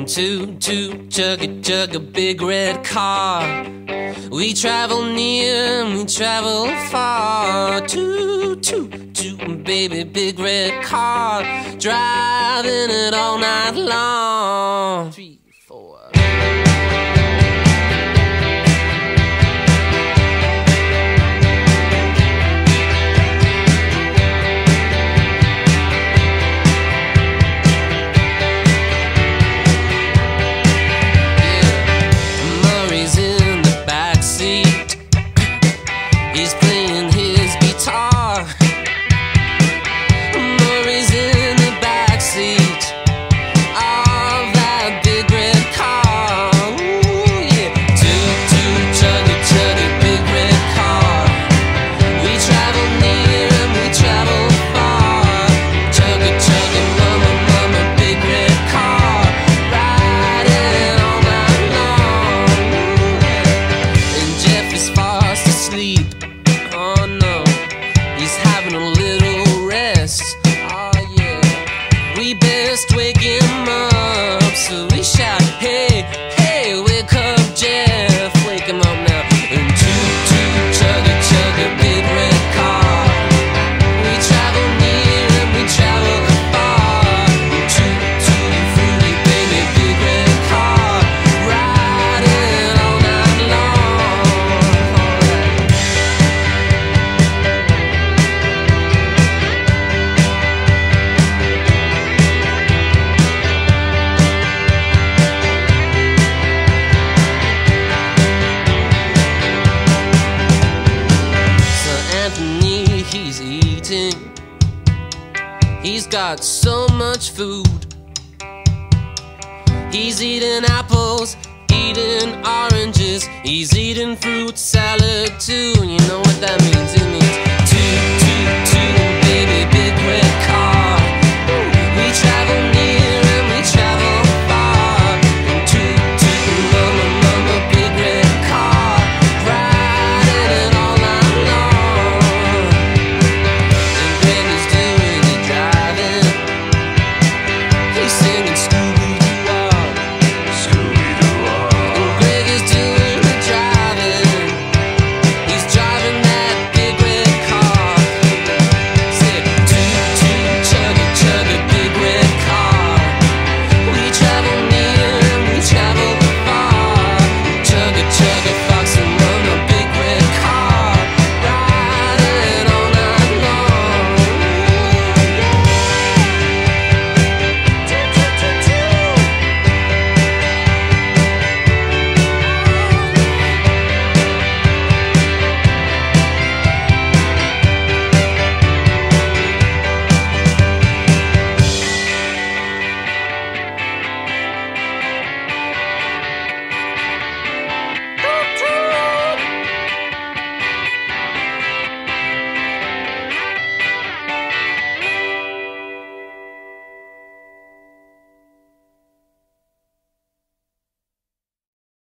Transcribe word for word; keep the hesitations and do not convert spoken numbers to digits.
Toot, toot, chugga, chugga, big red car. We travel near and we travel far. Toot, toot, toot, baby, big red car. Driving it all night long. Three, four. He's playing his guitar. Murray's in the backseat of that big red car. Ooh, yeah. Toot, toot, chugga, chugga, big red car. We travel near and we travel far. Chugga, chugga, mama, mama, big red car. Riding all night long. Ooh, yeah. And Jeff is fast asleep. Oh no, he's having a little rest. Oh yeah, we best wake him up. So we shout, hey, hey, wake up Jeff, wake him up now. And toot, toot, chugga, chugga, big red car. We travel near and we travel far. Toot, toot, fruity baby, big red car. Riding all night long. Alright. He's eating. He's got so much food. He's eating apples, eating oranges. He's eating fruit salad too. You know what that means? It means toot, toot, toot, baby, big